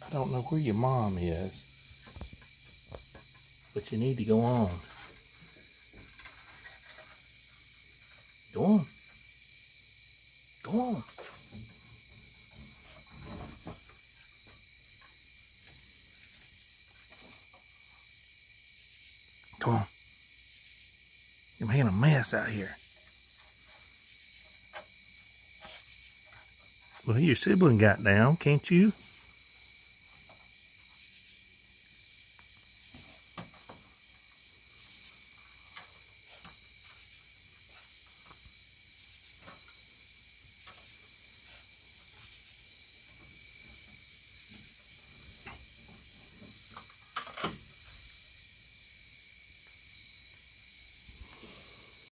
I don't know where your mom is, but you need to go on. Go on. Go on. Come on. You're making a mess out here. Well, your sibling got down, can't you?